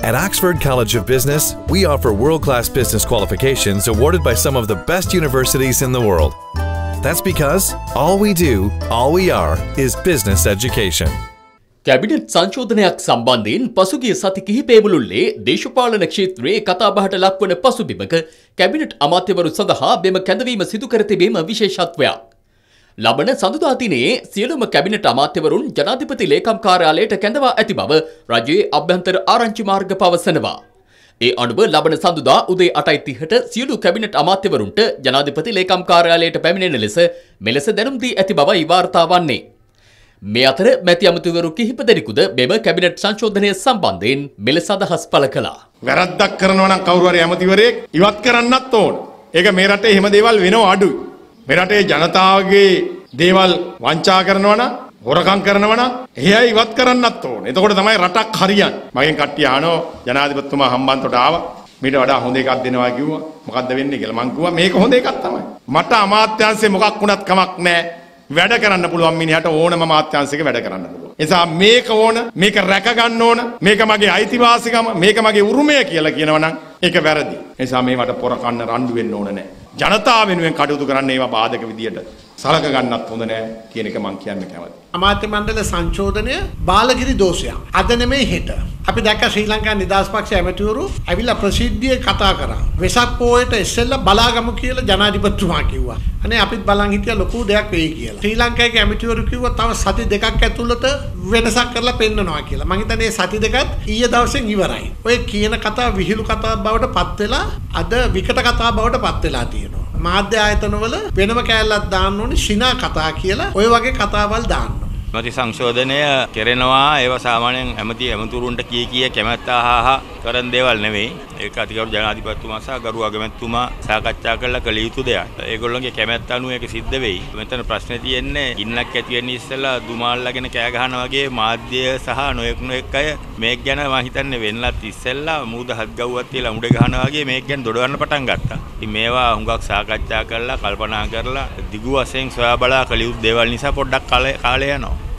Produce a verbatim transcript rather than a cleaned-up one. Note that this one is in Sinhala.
At Oxford College of Business, we offer world-class business qualifications awarded by some of the best universities in the world. That's because all we do, all we are, is business education. Cabinet සංශෝධනයක් සම්බන්ධයෙන් පසුගිය සති කිහිපය මුළුල්ලේ දේශපාලන ක්ෂේත්‍රයේ කතාබහට ලක්වන පසුබිමක කැබිනට් අමාත්‍යවරු සඳහා මෙම කැඳවීම සිදු කර තිබීම විශේෂත්වයක්. ලබන සඳුදා දිනයේ සියලුම කැබිනට් අමාත්‍යවරුන් ජනාධිපති ලේකම් කාර්යාලයට කැඳවා ඇති බව රජයේ අභ්‍යන්තර ආරංචි මාර්ග පවසනවා. ඒ අනුව ලබන සඳුදා උදේ අටයි තිහට සියලු කැබිනට් අමාත්‍යවරුන්ට ජනාධිපති ලේකම් කාර්යාලයට පැමිණෙන ලෙස මෙලෙස දැනුම් දී ඇති බවයි වාර්තා වන්නේ. මේ අතර මැති අමාත්‍යවරු කිහිප දෙනෙකුද මෙම කැබිනට් සංශෝධනය සම්බන්ධයෙන් මෙලෙස අදහස් පළ කළා. වැරද්දක් කරනවා නම් කවුරු හරි ඇමතිවරයෙක් ඉවත් කරන්නත් ඕන. ඒක මේ රටේ එහෙම දේවල් වෙනව අඩුයි. මේ රටේ ජනතාවගේ දේවල් වංචා කරනවා නම් හොරකම් කරනවා නම් එහේ ඉවත් කරන්නත් ඕන. එතකොට තමයි රටක් හරියන්නේ. මගෙන් කට්ටිය අහනවා ජනාධිපතිතුමා හම්බන්තොට ආවා. මීට වඩා හොඳ එකක් දෙනවා කිව්වා. මොකද්ද වෙන්නේ කියලා මං කිව්වා මේක හොඳ එකක් තමයි. මට අමාත්‍යාංශේ මොකක් වුණත් කමක් නැහැ. වැඩ කරන්න පුළුවන් මිනිහට ඕනම අමාත්‍යාංශයක වැඩ කරන්න පුළුවන්. ඒ නිසා මේක ඕන, මේක රැක ගන්න ඕන, මේක මගේ අයිතිවාසිකම, මේක මගේ උරුමය කියලා කියනවා නම් ඒක වැරදි. ඒ නිසා මේවට පොර කන්න රණ්ඩු වෙන්න ඕන නැහැ. ජනතාව වෙනුවෙන් කටයුතු කරන්න ඒවා බාධක විදියට සලක ගන්නත් හොඳ නැහැ කියන එක මම කියන්න කැමතියි. අමාත්‍ය මණ්ඩල සංශෝධනය බාලගිරි දෝෂයක්. අද නෙමෙයි හෙට. අපි දැක්ක ශ්‍රී ලංකා නිදහස් පක්ෂ ඇමතිවරු ඇවිල්ලා ප්‍රසිද්ධියේ කතා කරා. වෙසක් පොයට ඉස්සෙල්ලා බලාගමු කියලා ජනාධිපතිතුමා කිව්වා. අනේ අපිත් බලන් හිටියා ලොකු දෙයක් වෙයි කියලා. ශ්‍රී ලංකාවේ ඇමතිවරු කිව්වා තව සති දෙකක් ඇතුළත වෙනසක් කරලා පෙන්නනවා කියලා. මං හිතන්නේ සති දෙකත් ඊයේ දවසෙන් ඉවරයි. ඔය කියන කතා විහිළු කතා බවට පත් වෙලා අද විකට කතා බවට පත් වෙලා තියෙනවා. මාධ්‍ය ආයතනවල වෙනම කෑල්ලක් දාන්න ඕනේ ශිනා කතා කියලා ඔය වගේ කතාවල් දාන්න. ඇමති සංශෝධනය කෙරෙනවා ඒවා සාමාන්‍යයෙන් ඇමති ඇමතුරුන්ට කී කී කැමැත්ත අහහා කරන දේවල් නෙවෙයි. ඒක අතිගරු ජනාධිපතිතුමා සහ ගරු අගමැතිතුමා සාකච්ඡා කරලා කළ යුතු දෙයක්. ඒගොල්ලෝගේ කැමැත්ත අනුව ඒක සිද්ධ වෙයි. මෙතන ප්‍රශ්නේ තියෙන්නේ ගින්නක් ඇති වෙන්න ඉස්සෙල්ලා දුමාල්ලාගෙන කෑ ගහනවා වගේ මාධ්‍ය සහ නොයෙක් නොයෙක් අය මේක ගැන මම හිතන්නේ වෙන්නත් ඉස්සෙල්ලා මූද හත් ගව්වක් තියලා උඩ ගහනවා වගේ මේක ගැන දොඩවන්න පටන් ගත්තා. ඉතින් මේවා හුඟක් සාකච්ඡා කරලා කල්පනා කරලා දිගු වශයෙන් සොයා බලා කළ යුතු දේවල් නිසා පොඩ්ඩක් කාලය යනවා.